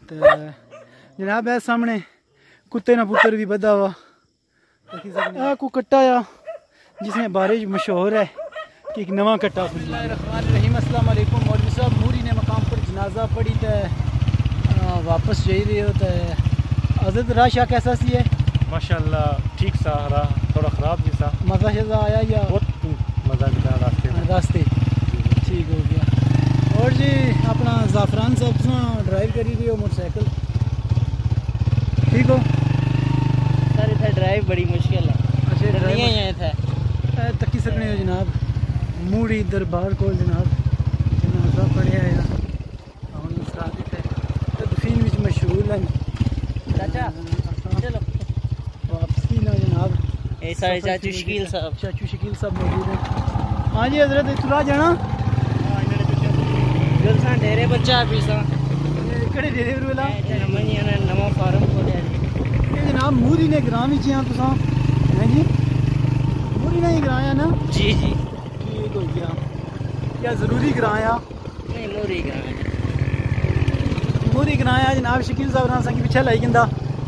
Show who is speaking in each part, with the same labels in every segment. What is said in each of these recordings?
Speaker 1: तो जनाब है सामने कुत्ते ना पुत्र भी बधा हुआ को कट्टा आ जिसमें बारिश मशहूर है कि एक नवा कट्टा रहीम अस्सलाम वालेकुम। मौलवी साहब मूरी ने मकाम पर जनाजा पड़ी तो वापस जा रहे हो तो हज़रत राशा कैसा सी है?
Speaker 2: माशाल्लाह ठीक सा रहा, थोड़ा ख़राब भी सा।
Speaker 1: मज़ा शज़ा आया या
Speaker 2: बहुत मज़ा मिला रास्ते
Speaker 1: ठीक हो गया। और जी अपना ज़ाफ़रान साहब ड्राइव करी रही हो मोटरसाइकिल, ठीक हो
Speaker 3: सर? इधर ड्राइव बड़ी मुश्किल है।
Speaker 1: अच्छा ड्राइव
Speaker 3: थे
Speaker 1: तकी सकने हो जनाब मूड़ी दरबार को जनाब जनाजा पढ़िया है तदफीन विच मशहूर है
Speaker 3: चाचा। चलो
Speaker 1: वापसी ना जनाब
Speaker 3: सारे चाचू शकील साहब
Speaker 1: मौजूद हैं। हाँ जी हजरत इतला जाना
Speaker 3: गुलसान डेरे बच्चा पीसा
Speaker 1: केड़े डेरे पर वेला
Speaker 3: नवा फार्म खोलिया
Speaker 1: ये जनाब मूरी ने ग्राम विच हैं तुसां हैं जी? मूरी ने ही ग्रां ना?
Speaker 3: जी जी
Speaker 1: ठीक हो गया। क्या ज़रूरी ग्रां आ?
Speaker 3: नहीं मूरी ग्रां
Speaker 1: आ जनाब। शकील साहब रासा की पीछे लाई जंदा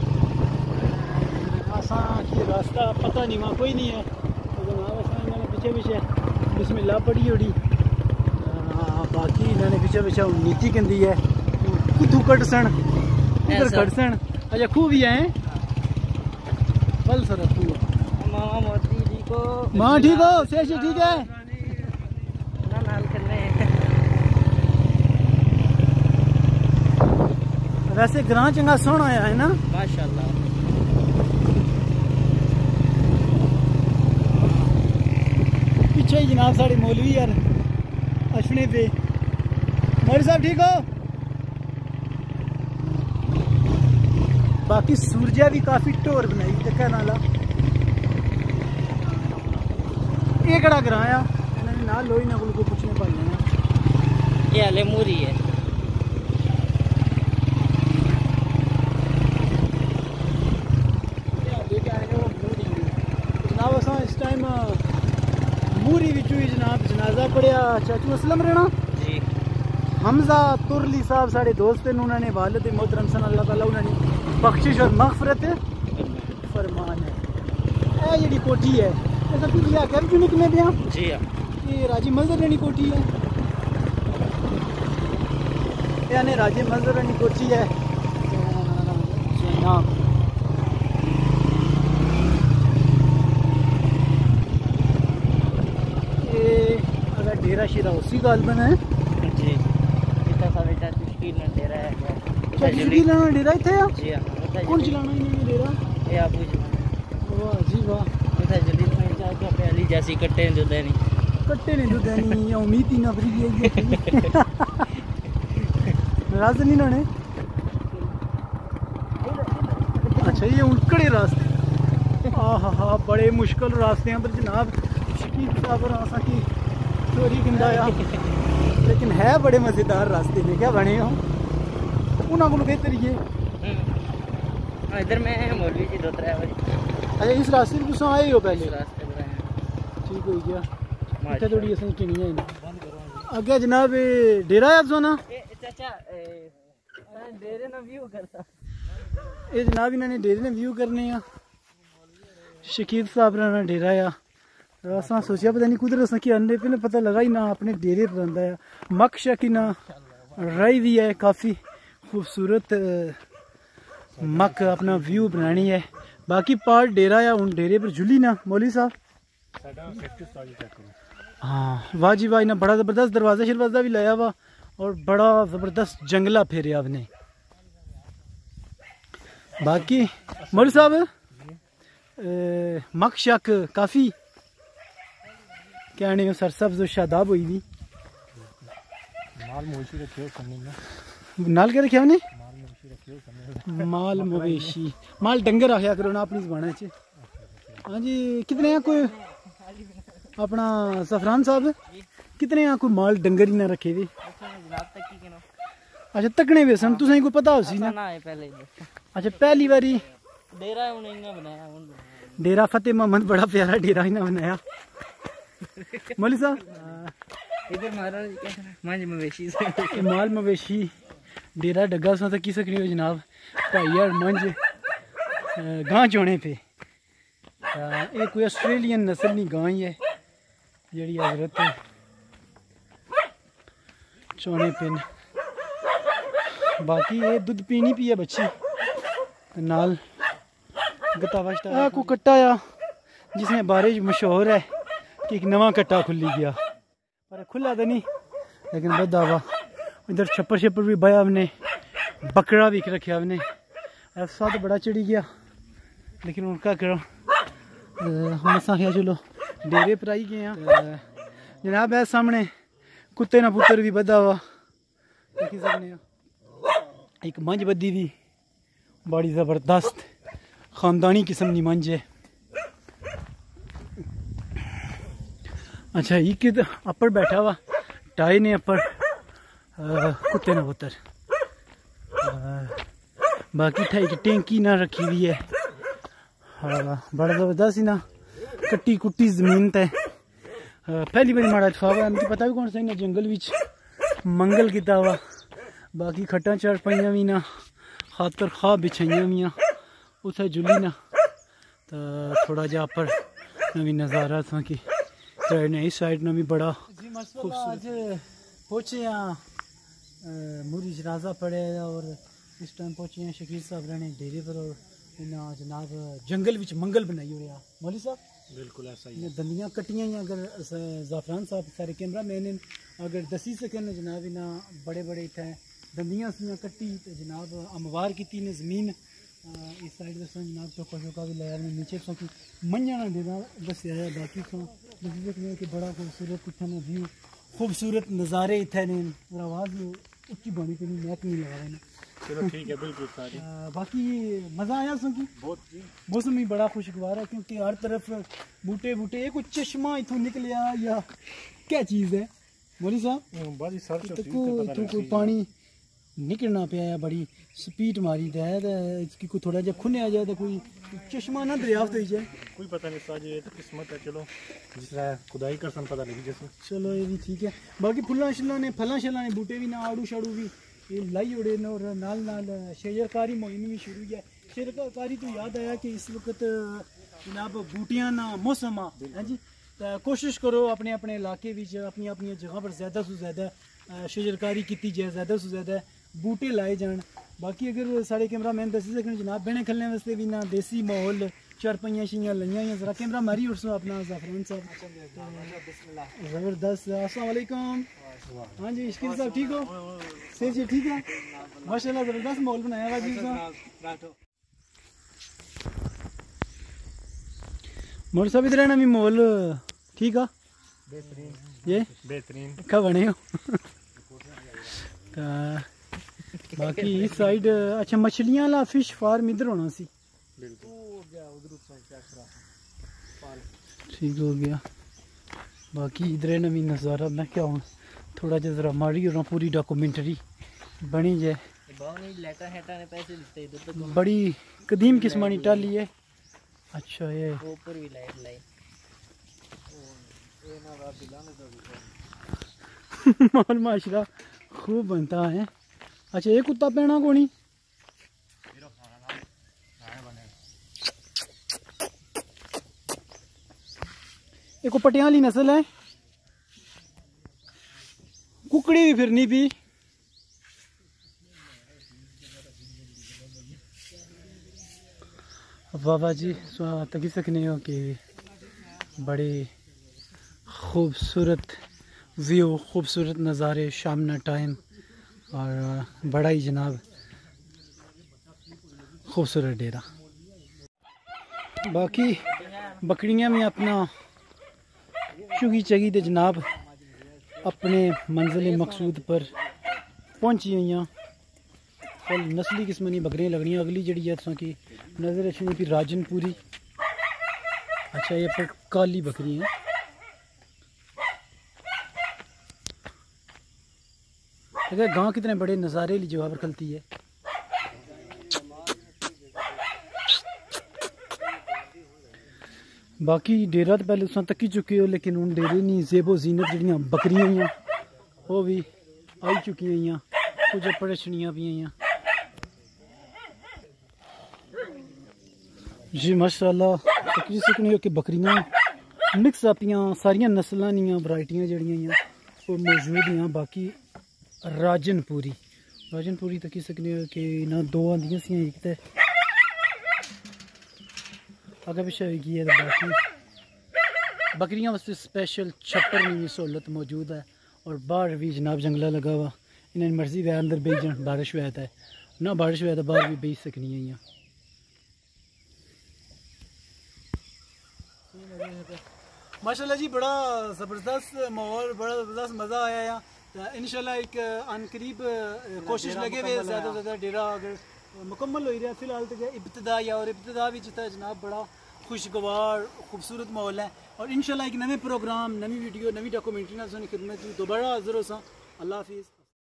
Speaker 1: असा की रास्ता पता नहीं वहाँ कोई नहीं है तो जनाब असा इन्होंने पीछे बिस्मिल्लाह पढ़ी होड़ी बाकी इन्होंने पीछे नीति कहती है कुतू कटसन उधर कटसन। अच्छा खूह भी है फल सर
Speaker 3: मामा मोदी जी को
Speaker 1: माँ ठीक हो शेष ठीक है
Speaker 3: नाल करने।
Speaker 1: वैसे ग्रां चंगा सोहना आया है ना
Speaker 3: माशाल्लाह।
Speaker 1: पीछे ही जनाब साढ़े मौलवी यार अशने पे। मौलवी साहब ठीक हो? बाकी सूरजा भी काफी ढोर बनाई चक्कर नाला। ये कड़ा ग्रां आ इन्होंने ना लोई ना को पूछने पा लेना
Speaker 3: ये हले मूरी है।
Speaker 1: जनाब असा इस टाइम मूरी विचू ही जनाब जनाजा पढ़िया चाचू असलम रहना
Speaker 3: जी।
Speaker 1: हमजा तुरली साहब साढ़े दोस्त हैं उन्होंने वालिद मोहतरम सन अल्लाह ताला उन्होंने बख्शिश और मगफरत फरमान है। ये जी कोठी है ऐसा भी लिया कर क्यों निकले दिया
Speaker 3: जी हाँ
Speaker 1: ये राजी मजदर रहनी कोठी है यानी राजी मजदर रहनी कोठी है जनाब। डेरा शेरा उसी गाल बना है
Speaker 3: जी। इतना सारे चाचू शकील ने डेरा है।
Speaker 1: चाचू शकील ने डेरा इथे है
Speaker 3: जी हां।
Speaker 1: कौन चलाना इन्होंने डेरा?
Speaker 3: ये आपू जी
Speaker 1: वाह जी वाह।
Speaker 3: इतना जल्दी में चाचा पहली जैसी कट्टे ने दूध नहीं उम्मीद ही ना फ्री है
Speaker 1: नाराज नहीं ना। अच्छा ये उनकड़े रास्ते हाँ बड़े मुश्किल रास्ते हैं पर जनाब शकील साहब रासा की चोरी किंदा या लेकिन है बड़े मज़ेदार रास्ते में क्या बने हो उन्होंने को बेहतर ये
Speaker 3: इधर में मौलवी जी 2-3 बार।
Speaker 1: अच्छा इस रास्ते में तुम आए हो पहले?
Speaker 3: रास्ते पर आए
Speaker 1: ठीक हो गया इतना थोड़ी असें किनी है अगे जनाब डेरा है सोना
Speaker 3: चाचा डेरे ना व्यू करता
Speaker 1: ये जनाब इन्होंने डेरे ने व्यू करने आ शकील साहब ना डेरा आ असा सोचा पता नहीं कुदर असा कि आने पे पता लगा ही ना अपने डेरे पर आंदा है मक शकी ना राई भी है काफ़ी खूबसूरत मक अपना व्यू बनानी है। बाकी पार्ट डेरा या उन डेरे पर झुली ना मौलवी साहब। हाँ वाह जी वाह इन्हें बड़ा ज़बरदस्त दरवाज़ा शरवाजा भी लाया हुआ और बड़ा ज़बरदस्त जंगला फेरे आपने। बाकी मौलवी साहब मक शक काफ़ी क्या नहीं सरसब्ज शादाब हुई थी नाल के रखे ने माल मवेशी माल डंगर आखिया करो ना अपनी जबाना च। हाँ जी कितने हैं कोई अपना ज़फ़रान साहब कितने हैं कोई माल डंगर ही ना रखे थे? अच्छा तकने वे सन तुसें कोई पता होसी ना? अच्छा पहली बारी डेरा फतेह मोहम्मद बड़ा प्यारा डेरा इन्हें बनाया मौलवी साहब।
Speaker 3: इधर माल मवेशी
Speaker 1: माल मवेशी डेरा डगा सा तकी सकनी हो जनाब भाई यार मंझ गां चोने पे ये कोई ऑस्ट्रेलियन नस्ल नहीं गां ही है जी हजरत चोने पे बाकी ये दुध पीनी पी है बच्ची नाल गता को कट्टा आ जिसमें बारिश मशहूर है कि एक नवा कट्टा खुली गया पर खुला तो नहीं लेकिन बदा वा इधर छप्पर छप्पर भी बया हमने बकरा भी रखा हमने ऐसा तो बड़ा चढ़ी गया लेकिन उनका करो हम आखिया चलो डेरे पर आई गए हैं जनाब है सामने कुत्ते ना पुत्र भी बदा वा देखी सकने एक मंझ बदी भी बड़ी ज़बरदस्त ख़ानदानी किस्म की मंझ है। अच्छा ये अपर बैठा हुआ टाई ने अपर कुत्ते ना पुत्र बाकी ठाई की टेंकी ना रखी हुई है बड़ा ज़बरदस्त ही ना कट्टी कुट्टी जमीन ते पहली बारी माड़ा इतफाक है मुझे पता भी कौन सा ना जंगल विच मंगल किता हुआ बाकी खट्टा चार पाइया भी ना खातर खा बिछाइया भी उसे जुली ना तो थोड़ा जा पर नवी नज़ारा था कि इस साइड ना भी बड़ा खूबसूरत पहुँचे यहाँ मूरी जनाजा पड़े और इस टाइम पहुँचे हैं शकील साहब रहने डेरे पर और इन्हें जनाब जंगल विच मंगल बनाई हो रहा मौली साहब
Speaker 2: बिल्कुल ऐसा ही
Speaker 1: दंदियाँ कट्टियाँ अगर ज़ाफरान साहब सारे कैमरा मैन अगर दसी सकन जनाब इन्हें बड़े बड़े इतने दंदियाँ सियाँ कट्टी तो जनाब अमवार की ने ज़मीन इस साइड दसा जनाब चौका चौका भी लाया नीचे सो कि मंझा ना देना दसिया है बाकी सो कि बड़ा खूबसूरत इतने व्यू खूबसूरत नज़ारे इतने और आवाज़ उच्ची बनी पे नहीं मैक नहीं लगा रहे
Speaker 2: चलो ठीक है बिल्कुल सारी
Speaker 1: बाकी मज़ा आया सो कि
Speaker 2: बहुत
Speaker 1: मौसम भी बड़ा खुशगवार है क्योंकि हर तरफ बूटे बूटे एक चश्मा इथों निकलिया या क्या चीज़ है मोली साहब इथों कोई पानी निकलना पाया बड़ी स्पीड मारी है तो इसकी कोई थोड़ा जहा खुने आ जाए तो कोई चश्मा ना दरियाफ्त हो जाए
Speaker 2: कोई पता नहीं साज ये तो किस्मत है चलो जिस तरह खुदाई कर सन पता लगी जैसे
Speaker 1: चलो ये भी ठीक है बाकी फुल्ला शल्ला ने फला शल्ला ने बूटे भी ना आड़ू शाड़ू भी ये लाई उड़े न और नाल नाल शेजरकारी मुहिम भी शुरू है शेजरकारी तो याद आया कि इस वक्त जनाब बूटियां ना मौसम है जी तो कोशिश करो अपने अपने इलाके अपनी अपनी जगह पर ज़्यादा से ज़्यादा शेजरकारी की जाए ज़्यादा से ज़्यादा बूटे लाए जान बाकी अगर साढ़े कैमरा मैन दसी सकन जनाब बहने खलने वास्ते भी ना देसी माहौल चारपाइयाँ शियाँ लइयाँ जरा कैमरा मारी उठो अपना ज़ाफरान साहब ज़बरदस्त अस्सलाम वालेकुम हाँ जी शकील साहब ठीक हो सही जी ठीक है माशाल्लाह ज़बरदस्त माहौल बनाया हुआ जी मोर साहब इधर ना भी माहौल ठीक है ये
Speaker 2: बेहतरीन
Speaker 1: कब बने हो बाकी इस साइड अच्छा मछलियां वाला फिश फार्म इधर होना सी ठीक हो गया बाकी इधर नवी नज़ारा मैं क्या हूँ थोड़ा जहा जरा मारी और पूरी डॉक्यूमेंट्री बनी जाए बड़ी कदीम किस्म की टाली है अच्छा ये माहौल माशरा खूब बनता है अच्छा ये कुत्ता पैना कोनी एक पटियाली नस्ल है कुकड़ी भी फिरनी पी बाबा जी तकी सकने हो कि बड़े खूबसूरत व्यू खूबसूरत नज़ारे शाम टाइम और बड़ा ही जनाब खूबसूरत डेरा बाकी बकरियां भी अपना चुगी चगी तो जनाब अपने मंजिल मकसूद पर पहुंची हुई फुल नस्ली किस्म की बकरियां लगनियां अगली जड़ी है कि नज़र अच्छी फिर राजनपुरी अच्छा ये पर काली बकरी है अगर गांव कितने बड़े नज़ारे ली जगह पर खलती है बाकी डेरा तो पहले उस तकी चुके हो लेकिन हूँ डेरे नहीं जेबो जीनत जड़ियाँ बकरियां वो भी आई चुकी हुई कुछ अपने छड़ियाँ भी हैं जी माशाल्लाह। तकरीबन सकने कि बकरियां मिक्स आपियां सारियां नस्लां दियां वैरायटियां जड़ियां वो मौजूद हैं। बाकी राजनपुरी तक सकने कि ना दो आंदियां सी एक ते अगर पिछे होगी है। बाकी बकरियां वास्ते स्पेशल छप्पर की भी सहूलत मौजूद है और बाहर भी जनाब जंगला लगा हुआ। इन्हें मर्जी वे अंदर बेच जान, बारिश हुआ है ना बारिश हुआ तो बाहर भी बेच सकनी है। माशाल्लाह जी बड़ा ज़बरदस्त माहौल, बड़ा ज़बरदस्त मज़ा आया है। इंशाल्लाह एक अनकरीब कोशिश लगे हुए ज़्यादा से ज़्यादा डेरा अगर मुकम्मल हो रहा है। फिलहाल तो इब्तिदा भी जनाब बड़ा खुशगवार खूबसूरत माहौल है और इंशाल्लाह एक नवे प्रोग्राम, नवी वीडियो, नवी डॉक्यूमेंट्री ना खिदमत दोबारा हाजिर हो सा। अल्लाह हाफिज़।